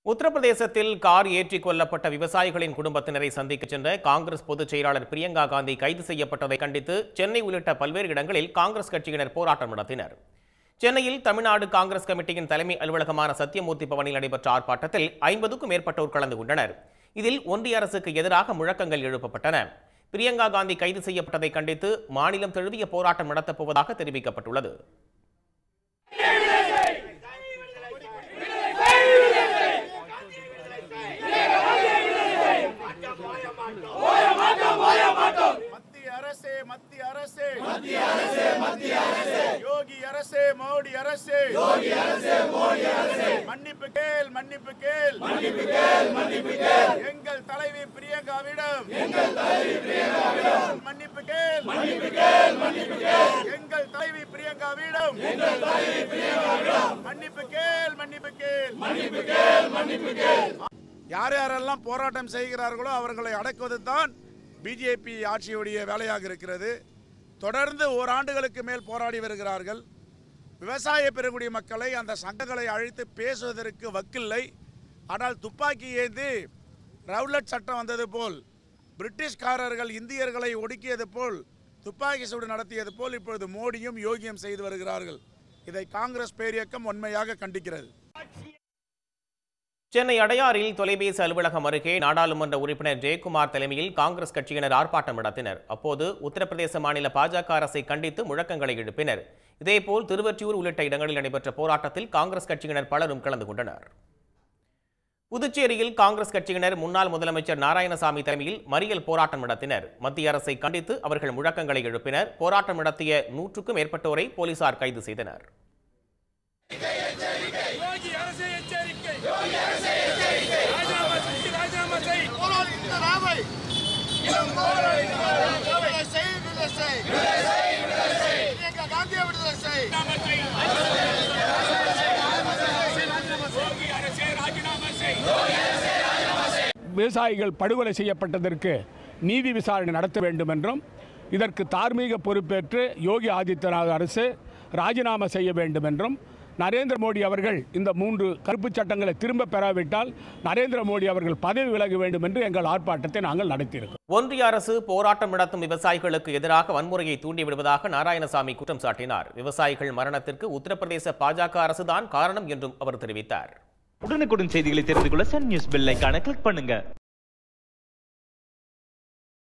உத்தரப்பிரதேசத்தில் கார் ஏற்றிக் கொல்லப்பட்ட விவசாயிகளின் குடும்பத்தினரை சந்திக்க சென்ற காங்கிரஸ் பொதுச் செயலாளர் பிரியங்கா காந்தி கைது செய்யப்பட்டதை கண்டித்து சென்னை உள்ளிட்ட பல்வேறு இடங்களில் காங்கிரஸ் கட்சியினர் போராட்டம் நடத்தினர். சென்னையில் தமிழ்நாடு காங்கிரஸ் கமிட்டியின் தலைமை அலுவலகமான சத்தியமூர்த்தி பவனில் நடைபெற்ற ஆர்ப்பாட்டத்தில் 50க்கும் மேற்பட்டோர் கலந்து கொண்டனர். இதில் ஒன்றிய அரசுக்கு எதிராக முழக்கங்கள் எழுப்பப்பட்டன. பிரியங்கா காந்தி கைது செய்யப்பட்டதை கண்டித்து மாநிலம் தழுவிய போராட்டம் நடத்தப் போவதாக தெரிவிக்கப்பட்டுள்ளது. योगी அரசே மோடி அரசே மன்னிப்பு கேள் எங்கள் தலைவி பிரியங்காவிடம் மன்னிப்பு கேள் எங்கள் தலைவி பிரியங்காவிடம் மன்னிப்பு கேள் யார் யாரெல்லாம் போராட்டம் செய்கிறார்களோ அவர்களை அடக்குவதுதான் பிஜேபி ஆட்சியுடைய வேலையாக இருக்கிறது. தொடர்ந்து ஓராண்டுகளுக்கு மேல் போராடி வருகிறார்கள். விவசாய பெருங்குடி மக்களை அந்த சங்கங்களை அழைத்து பேசுவதற்கு வக்கில்லை. ஆனால் துப்பாக்கி ஏந்தி ரவுலட் சட்டம் வந்தது போல், பிரிட்டிஷ்காரர்கள் இந்தியர்களை ஒடுக்கியது போல், துப்பாக்கி சூடு நடத்தியது போல் இப்பொழுது மோடியும் யோகியும் செய்து வருகிறார்கள். இதை காங்கிரஸ் பேரியக்கம் உண்மையாக கண்டிக்கிறது. சென்னை அடையாறில் தொலைபேசி அலுவலகம் அருகே நாடாளுமன்ற உறுப்பினர் ஜெயக்குமார் தலைமையில் காங்கிரஸ் கட்சியினர் ஆர்ப்பாட்டம் நடத்தினர். அப்போது உத்தரப்பிரதேச மாநில பாஜக அரசை கண்டித்து முழக்கங்களை எழுப்பினர். இதேபோல் திருவொற்றியூர் உள்ளிட்ட இடங்களில் நடைபெற்ற போராட்டத்தில் காங்கிரஸ் கட்சியினர் பலரும் கலந்து கொண்டனர். புதுச்சேரியில் காங்கிரஸ் கட்சியினர் முன்னாள் முதலமைச்சர் நாராயணசாமி தலைமையில் மறியல் போராட்டம் நடத்தினர். மத்திய அரசை கண்டித்து அவர்கள் முழக்கங்களை எழுப்பினர். போராட்டம் நடத்திய 100க்கும் மேற்பட்டோரை போலீசார் கைது செய்தனர். விவசாயிகள் படுகொலை செய்யப்பட்டதற்கு நீதி விசாரணை நடத்த வேண்டும் என்றும், இதற்கு தார்மீக பொறுப்பேற்று யோகி ஆதித்யநாத் அரசு ராஜினாமா செய்ய வேண்டும் என்றும், நரேந்திர மோடி அவர்கள் இந்த 3 கருப்பு சட்டங்களை திரும்ப பெறாவிட்டால் நரேந்திர மோடி அவர்கள் பதவி விலக வேண்டும் என்று எங்கள் ஆர்ப்பாட்டத்தை நாங்கள் நடத்தியிருக்கிறோம். ஒன்றிய அரசு போராட்டம் நடத்தும் விவசாயிகளுக்கு எதிராக வன்முறையை தூண்டிவிடுவதாக நாராயணசாமி குற்றம் சாட்டினார். விவசாயிகள் மரணத்திற்கு உத்தரப்பிரதேச பாஜக அரசுதான் காரணம் என்றும் அவர் தெரிவித்தார். உடனுக்குடன் செய்திகளை தெரிந்து கொள்ள சன் நியூஸ் பெல் ஐகானை கிளிக் பண்ணுங்க.